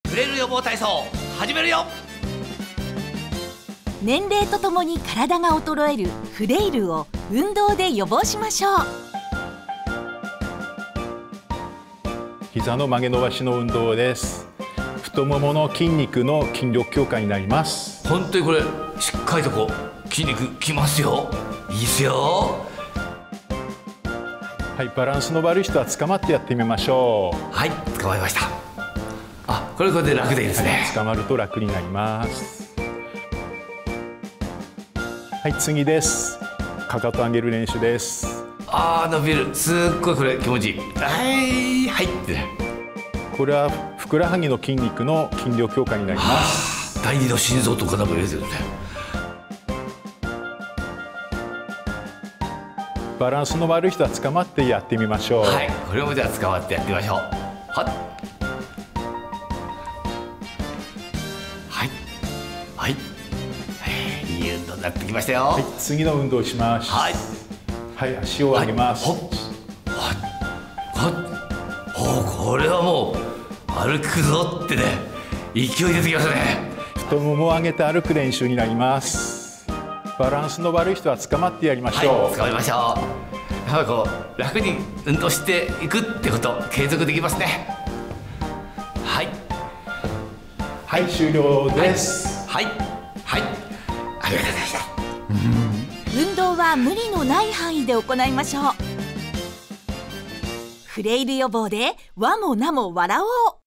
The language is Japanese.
フレイル予防体操始めるよ。 年齢とともに体が衰えるフレイルを運動で予防しましょう。 膝の曲げ伸ばしの運動です。太ももの筋肉の筋力強化になります。 本当にこれしっかりとこう筋肉きますよ。いいですよ。 はい、バランスの悪い人は捕まってやってみましょう。 はい、捕まえました。あ、これで楽でいいですね。 捕まると楽になります。はい、次です。かかと上げる練習です。 伸びる。すっごいこれ気持ちいい。はいってね。 これはふくらはぎの筋肉の筋力強化になります。 第二の心臓とかなんか入れてるね。 バランスの悪い人は捕まってやってみましょう。 はい、これもじゃあ捕まってやってみましょう。はいはいいい運動になってきましたよ。 はい、次の運動をします。はい、はい、足を上げます。 これはもう歩くぞってね、勢い出てきましたね。 太ももを上げて歩く練習になります。バランスの悪い人は捕まってやりましょう。 はい、捕まえましょう。やはりこう楽に運動していくってこと継続できますね。はい終了です。 ありがとうございました。 運動は無理のない範囲で行いましょう。フレイル予防で和も名も笑おう。